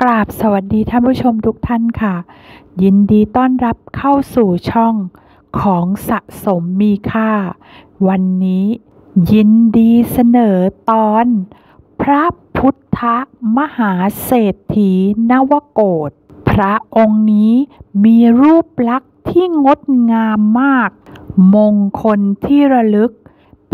ราบสวัสดีท่านผู้ชมทุกท่านค่ะยินดีต้อนรับเข้าสู่ช่องของสะสมมีค่าวันนี้ยินดีเสนอตอนพระพุทธมหาเศรษฐีนวโกฏพระองค์นี้มีรูปลักษณ์ที่งดงามมากมงคลที่ระลึกปี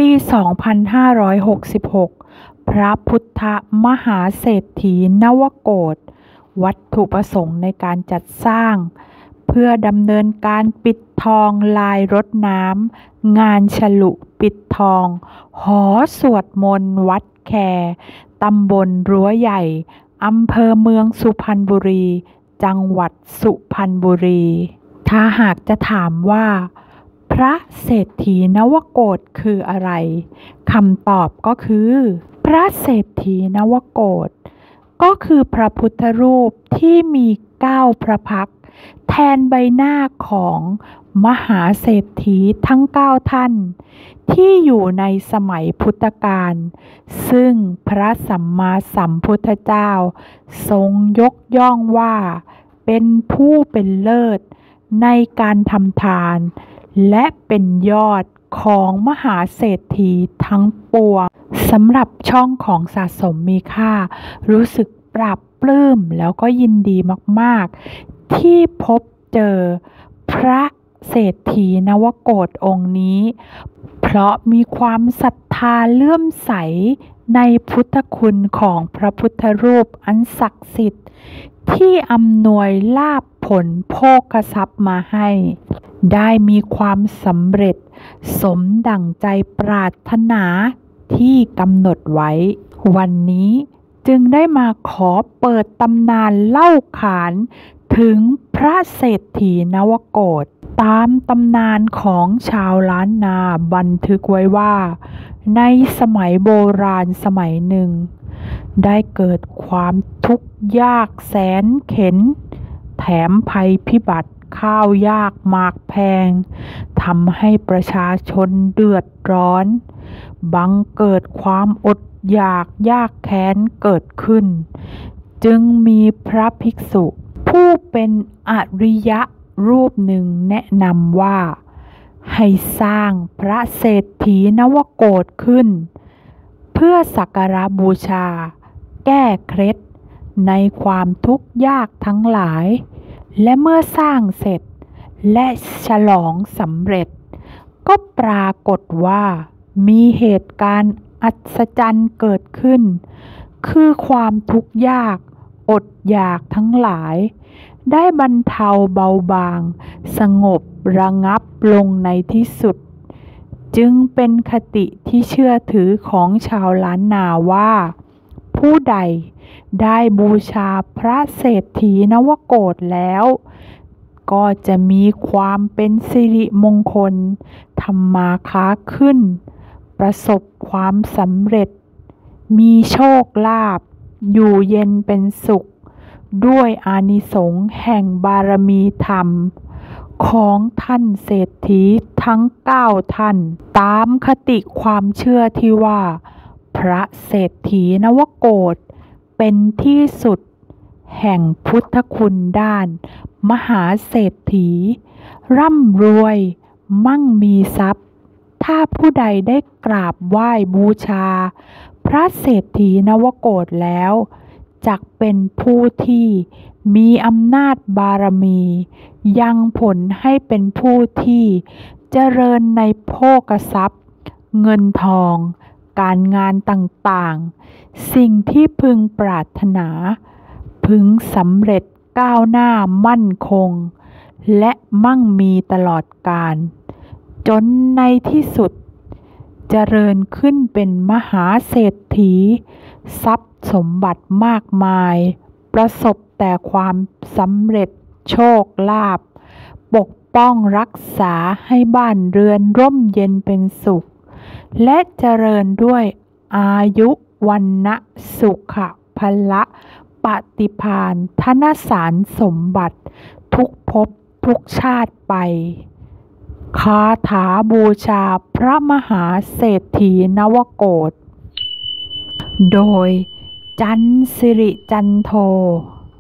2566 พระพุทธมหาเศรษฐีนวโกฏวัตถุประสงค์ในการจัดสร้างเพื่อดำเนินการปิดทองลายรดน้ำงานฉลุปิดทองหอสวดมนต์วัดแคตำบลรั้วใหญ่อำเภอเมืองสุพรรณบุรีจังหวัดสุพรรณบุรีถ้าหากจะถามว่าพระเศรษฐีนวโกฏคืออะไรคำตอบก็คือพระเศรษฐีนวโกฏก็คือพระพุทธรูปที่มี9พระพักตร์แทนใบหน้าของมหาเศรษฐีทั้ง9ท่านที่อยู่ในสมัยพุทธกาลซึ่งพระสัมมาสัมพุทธเจ้าทรงยกย่องว่าเป็นผู้เป็นเลิศในการทำทานและเป็นยอดของมหาเศรษฐีทั้งปวงสำหรับช่องของสะสมมีค่ารู้สึกปลาบปลื้มแล้วก็ยินดีมากๆที่พบเจอพระเศรษฐีนวโกฏองค์นี้เพราะมีความศรัทธาเลื่อมใสในพุทธคุณของพระพุทธรูปอันศักดิ์สิทธิ์ที่อำนวยลาภผลโภคทรัพย์มาให้ได้มีความสำเร็จสมดั่งใจปรารถนาที่กำหนดไว้วันนี้จึงได้มาขอเปิดตำนานเล่าขานถึงพระเศรษฐีนวโกฏตามตำนานของชาวล้านนาบันทึกไว้ว่าในสมัยโบราณสมัยหนึ่งได้เกิดความทุกข์ยากแสนเข็ญแถมภัยพิบัติข้าวยากหมากแพงทำให้ประชาชนเดือดร้อนบังเกิดความอดอยากยากแค้นเกิดขึ้นจึงมีพระภิกษุผู้เป็นอริยะรูปหนึ่งแนะนำว่าให้สร้างพระเศรษฐีนวโกฏขึ้นเพื่อสักการะบูชาแก้เคล็ดในความทุกข์ยากทั้งหลายและเมื่อสร้างเสร็จและฉลองสำเร็จก็ปรากฏว่ามีเหตุการณ์อัศจรรย์เกิดขึ้นคือความทุกข์ยากอดอยากทั้งหลายได้บรรเทาเบาบางสงบระงับลงในที่สุดจึงเป็นคติที่เชื่อถือของชาวล้านนาว่าผู้ใดได้บูชาพระเศรษฐีนวโกฏแล้วก็จะมีความเป็นสิริมงคลทำมาค้าขึ้นประสบความสำเร็จมีโชคลาภอยู่เย็นเป็นสุขด้วยอานิสงส์แห่งบารมีธรรมของท่านเศรษฐีทั้ง9ท่านตามคติความเชื่อที่ว่าพระเศรษฐีนวโกฏเป็นที่สุดแห่งพุทธคุณด้านมหาเศรษฐีร่ำรวยมั่งมีทรัพย์ถ้าผู้ใดได้กราบไหว้บูชาพระเศรษฐีนวโกฏแล้วจักเป็นผู้ที่มีอำนาจบารมียังผลให้เป็นผู้ที่เจริญในโภคทรัพย์เงินทองการงานต่างๆสิ่งที่พึงปรารถนาพึงสำเร็จก้าวหน้ามั่นคงและมั่งมีตลอดกาลจนในที่สุดเจริญขึ้นเป็นมหาเศรษฐีทรัพย์สมบัติมากมายประสบแต่ความสำเร็จโชคลาภปกป้องรักษาให้บ้านเรือนร่มเย็นเป็นสุขและเจริญด้วยอายุวันนะสุขะพละปฏิภาณธนสารสมบัติทุกภพทุกชาติไปคาถาบูชาพระมหาเศรษฐีนวโกฏโดยจันสิริจันโท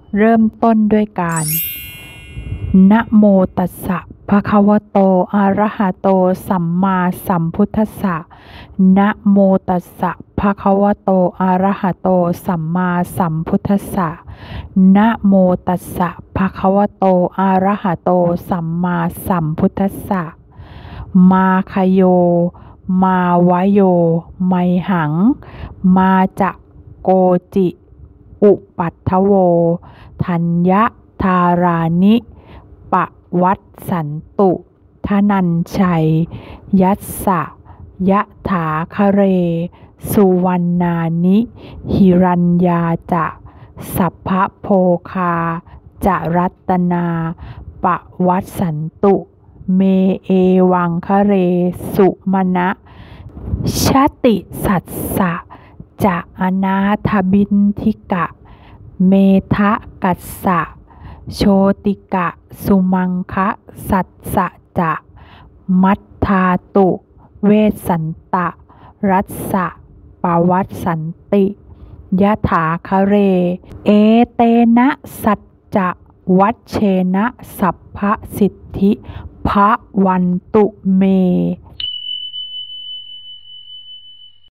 เริ่มต้นด้วยการนะโมตัสสะภะคะวะโตอะระหะโตสัมมาสัมพุทธัสสะนะโมตัสสะภะคะวะโตอะระหะโตสัมมาสัมพุทธัสสะนะโมตัสสะภะคะวะโตอะระหะโตสัมมาสัมพุทธัสสะมาคโยมาวโยไมหังมาจะโกจิอุปัฏฐโวธัญญธารานิปวัตสันตุทนัญชัยยัสสะยะถาคะเรสุวรรณานิหิรัญญาจะสัพพะโภคาจะรัตนาปวัตสันตุเมเอวังคะเรสุมนะชติสัสสะจะอนาถบิณฑิกะเมทะกัสสะโชติกะสุมังคะสัสสะจะมัทธาตุเวสสันตะรัสสะปวัตสันติยะถาคะเรเอเตนะสัจจะวัชเชนะสัพพสิทธิภวันตุเม